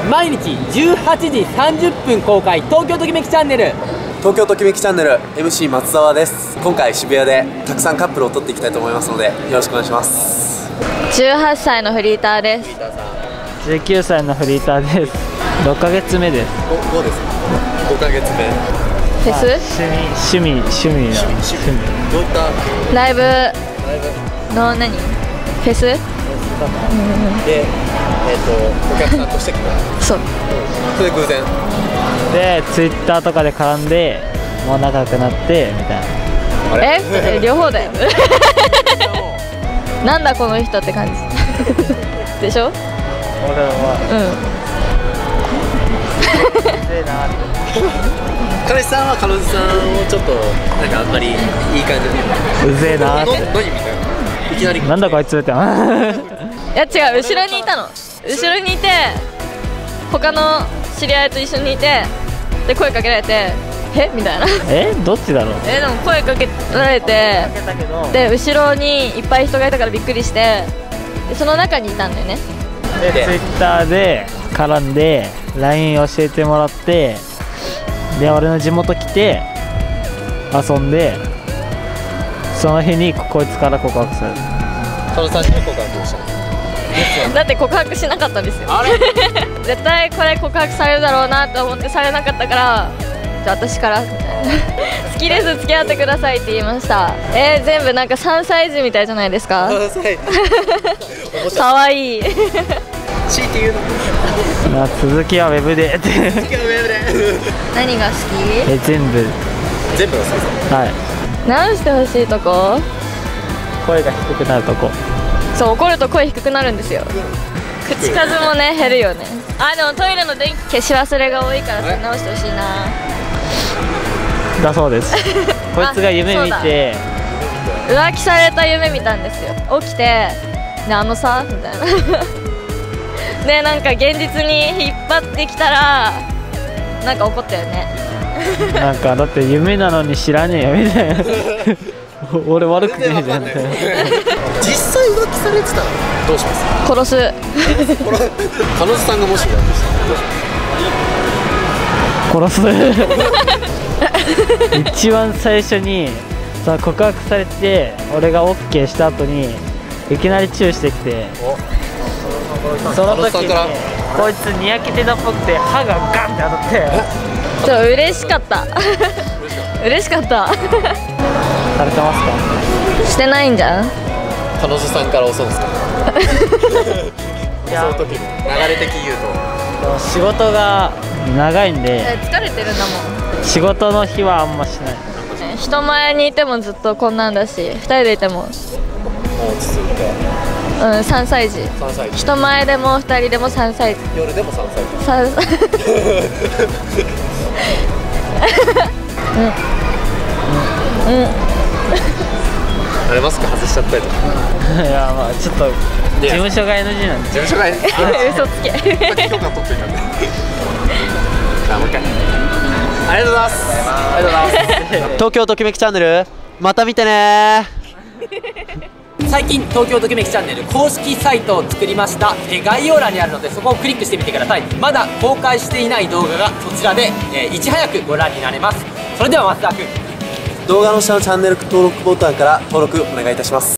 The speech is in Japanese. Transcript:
毎日18時30分公開、東京ときめきチャンネル。 東京ときめきチャンネル MC 松沢です。今回渋谷でたくさんカップルを撮っていきたいと思いますので、よろしくお願いします。 18歳のフリーターです。 19歳のフリーターです。6ヶ月目です。 5です。5ヶ月目。 フェス？ 趣味。 どういったライブの何？フェス？ で、お客さんとして来た。 そう。 それで偶然。 で、ツイッターとかで絡んで、もう仲良くなってみたいな。 あれ？ 両方だよ。なんだこの人って感じ。でしょ？ 俺は。 彼氏さんは彼女さんをちょっとなんかあんまりいい感じで。 うぜえなーって。 何みたいな。いきなり。 なんだこいつって。 いや違う、後ろにいたの。後ろにいて、他の知り合いと一緒にいて、で声かけられて、えみたいな。 どっちだろう。 でも声かけられて、で後ろにいっぱい人がいたからびっくりして、でその中にいたんだよね。 で、ツイッターで絡んで LINE 教えてもらって、で俺の地元来て遊んで、その日にこいつから告白する。 彼女さんに告白をした。 だって告白しなかったんですよ。絶対これ告白されるだろうなと思ってされなかったから、じゃあ私からみたいな。好きです、付き合ってくださいって言いました。全部なんか3歳児みたいじゃないですか。かわいい。 強いて言うの。 続きはウェブで。 何が好き？ 全部が好きです。 はい。 直してほしいとこ？ 声が低くなるとこ。 そう、怒ると声低くなるんですよ。口数もね減るよね。でもトイレの電気消し忘れが多いからそれ直してほしいな。 だそうです。こいつが夢見て浮気された夢見たんですよ。起きてね、さみたいな。でなんか現実に引っ張ってきたらなんか怒ったよね。 なんかだって夢なのに知らねえよみたいな。俺悪くねえじゃん。 実際浮気されてたらどうします？ 殺す。 彼女さんがもし浮気したら殺す。一番最初にさ告白されて俺が OK した後にいきなりチューしてきて、その時にこいつにやけてたっぽくて歯がガンって当たって、 ちょっと嬉しかった。嬉しかった。 されてますか？ してないんじゃん。 彼女さんから襲うんですか？ いや、 その時の流れ的言うと仕事が長いんで疲れてるんだもん。 仕事の日はあんましない。 人前にいてもずっとこんなんだし、2人でいても落ち着いて 3歳児。人前でも2人でも3歳児。 夜でも3歳児。あれマスク外しちゃったりとか。 いや、まあちょっと事務所が NG なんで。 事務所が嘘つけ。 許可取っていたんで。じゃあもう一回。ありがとうございます。ありがとうございます。東京ときめきチャンネルまた見てね。 最近東京ときめきチャンネル公式サイトを作りました。概要欄にあるのでそこをクリックしてみてください。まだ公開していない動画がそちらで、いち早くご覧になれます。それでは松田君、 動画の下のチャンネル登録ボタンから登録お願いいたします。